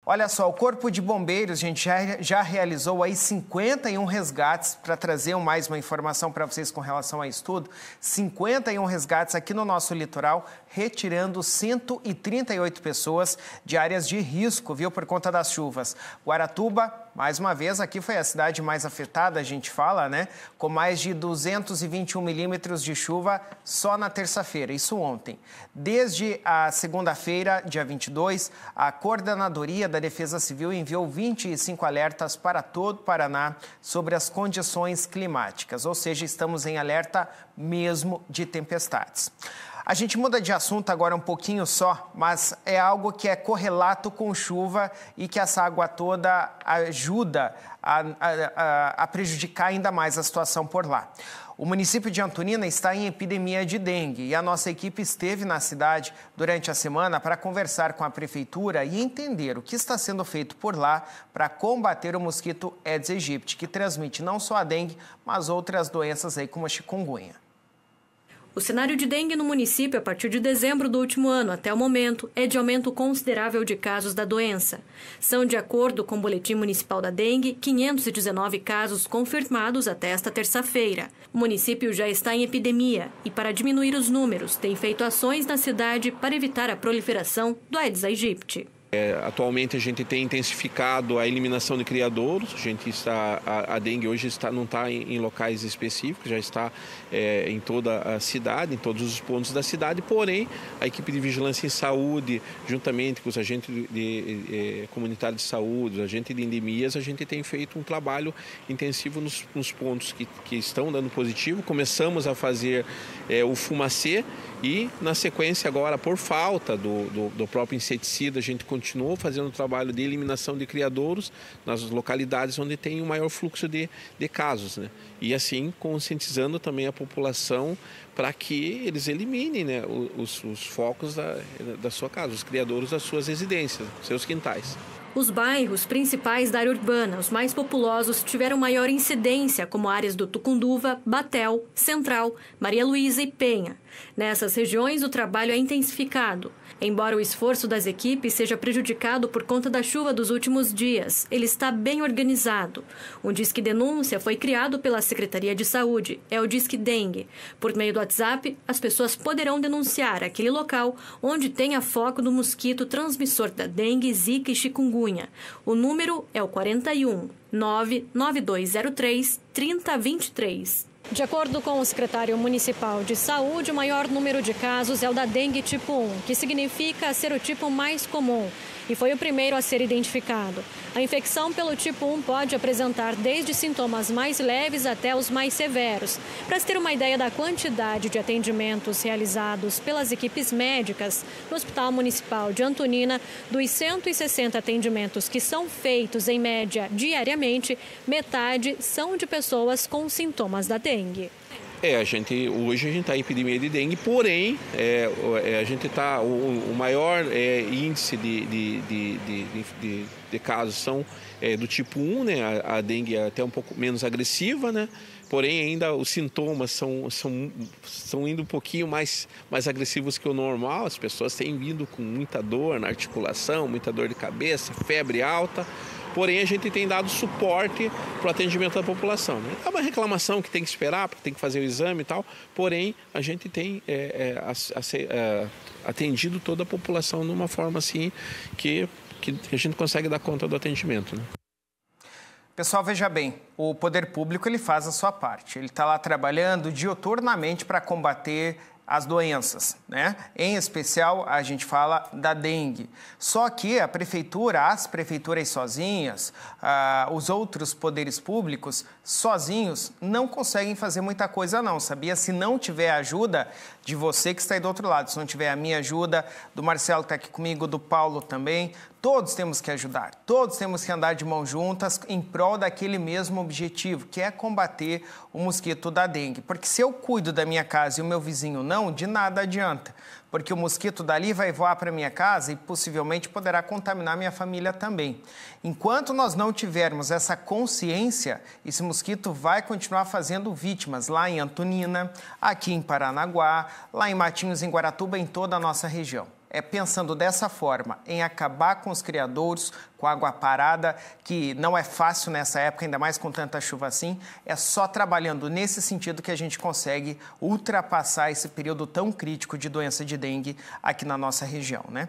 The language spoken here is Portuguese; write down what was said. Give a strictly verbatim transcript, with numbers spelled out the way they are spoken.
Olha só, o Corpo de Bombeiros, gente, já, já realizou aí cinquenta e um resgates, para trazer mais uma informação para vocês com relação a isso tudo, cinquenta e um resgates aqui no nosso litoral, retirando cento e trinta e oito pessoas de áreas de risco, viu, por conta das chuvas. Guaratuba, mais uma vez, aqui foi a cidade mais afetada, a gente fala, né, com mais de duzentos e vinte e um milímetros de chuva só na terça-feira, isso ontem. Desde a segunda-feira, dia vinte e dois, a Coordenadoria da Defesa Civil enviou vinte e cinco alertas para todo o Paraná sobre as condições climáticas, ou seja, estamos em alerta mesmo de tempestades. A gente muda de assunto agora um pouquinho só, mas é algo que é correlato com chuva e que essa água toda ajuda a, a, a prejudicar ainda mais a situação por lá. O município de Antonina está em epidemia de dengue e a nossa equipe esteve na cidade durante a semana para conversar com a prefeitura e entender o que está sendo feito por lá para combater o mosquito Aedes aegypti, que transmite não só a dengue, mas outras doenças aí como a chikungunya. O cenário de dengue no município, a partir de dezembro do último ano até o momento, é de aumento considerável de casos da doença. São, de acordo com o Boletim Municipal da Dengue, quinhentos e dezenove casos confirmados até esta terça-feira. O município já está em epidemia e, para diminuir os números, tem feito ações na cidade para evitar a proliferação do Aedes aegypti. É, atualmente a gente tem intensificado a eliminação de criadouros. A gente está a, a dengue hoje está, não está em, em locais específicos, já está é, em toda a cidade, em todos os pontos da cidade. Porém, a equipe de vigilância em saúde, juntamente com os agentes de, de, de, comunitários de saúde, os agentes de endemias, a gente tem feito um trabalho intensivo nos, nos pontos que, que estão dando positivo. Começamos a fazer é, o fumacê e, na sequência agora, por falta do, do, do próprio inseticida, a gente continuou fazendo o trabalho de eliminação de criadouros nas localidades onde tem o maior fluxo de, de casos, né? E assim conscientizando também a população para que eles eliminem, né, os, os focos da, da sua casa, os criadouros das suas residências, seus quintais. Os bairros principais da área urbana, os mais populosos, tiveram maior incidência, como áreas do Tucunduva, Batel, Central, Maria Luísa e Penha. Nessas regiões, o trabalho é intensificado. Embora o esforço das equipes seja prejudicado por conta da chuva dos últimos dias, ele está bem organizado. Um Disque Denúncia foi criado pela Secretaria de Saúde, é o Disque Dengue. Por meio do WhatsApp, as pessoas poderão denunciar aquele local onde tenha foco do mosquito transmissor da dengue, zika e chikungunya. O número é o quarenta e um, nove nove dois zero três, trinta vinte e três. De acordo com o secretário municipal de saúde, o maior número de casos é o da dengue tipo um, que significa ser o tipo mais comum, e foi o primeiro a ser identificado. A infecção pelo tipo um pode apresentar desde sintomas mais leves até os mais severos. Para se ter uma ideia da quantidade de atendimentos realizados pelas equipes médicas no Hospital Municipal de Antonina, dos cento e sessenta atendimentos que são feitos em média diariamente, metade são de pessoas com sintomas da dengue. É, a gente, hoje a gente está em epidemia de dengue, porém, é, a gente está, o, o maior é, índice de, de, de, de, de, de casos são é, do tipo um, né? A, a dengue é até um pouco menos agressiva, né? Porém, ainda os sintomas são, são, são indo um pouquinho mais, mais agressivos que o normal. As pessoas têm vindo com muita dor na articulação, muita dor de cabeça, febre alta. Porém, a gente tem dado suporte para o atendimento da população, né? É uma reclamação que tem que esperar, porque tem que fazer o exame e tal. Porém, a gente tem é, é, a, a, é, atendido toda a população de uma forma assim que, que a gente consegue dar conta do atendimento, né? Pessoal, veja bem, o poder público ele faz a sua parte. Ele está lá trabalhando diuturnamente para combater as doenças, né? Em especial, a gente fala da dengue. Só que a prefeitura, as prefeituras sozinhas, ah, os outros poderes públicos sozinhos não conseguem fazer muita coisa não, sabia? Se não tiver a ajuda de você que está aí do outro lado, se não tiver a minha ajuda, do Marcelo que está aqui comigo, do Paulo também, todos temos que ajudar, todos temos que andar de mãos juntas em prol daquele mesmo objetivo, que é combater o mosquito da dengue. Porque se eu cuido da minha casa e o meu vizinho não, de nada adianta. Porque o mosquito dali vai voar para minha casa e possivelmente poderá contaminar minha família também. Enquanto nós não tivermos essa consciência, esse mosquito vai continuar fazendo vítimas lá em Antonina, aqui em Paranaguá, lá em Matinhos, em Guaratuba, em toda a nossa região. é pensando dessa forma, em acabar com os criadouros, com água parada, que não é fácil nessa época, ainda mais com tanta chuva assim. É só trabalhando nesse sentido que a gente consegue ultrapassar esse período tão crítico de doença de dengue aqui na nossa região, né?